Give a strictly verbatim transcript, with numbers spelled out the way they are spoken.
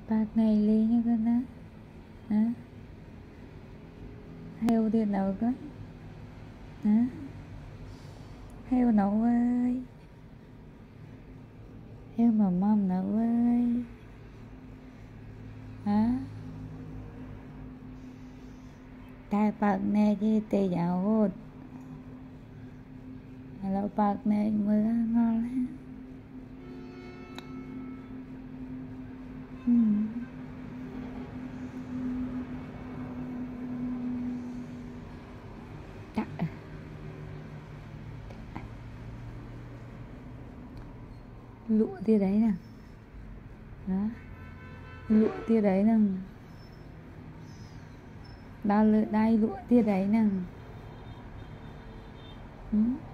bạc ngày lý như con á hả heo tiền đâu con hả heo nấu ơi heo mà mâm nấu ơi hả tai bạc nè chứ tê dạo hốt hello bạc nè mưa ngon lắm ừ. Đã. Lụa tia đấy nè đó lụa tia đấy nè đau lưỡi đai lụa tia đấy nè ừ.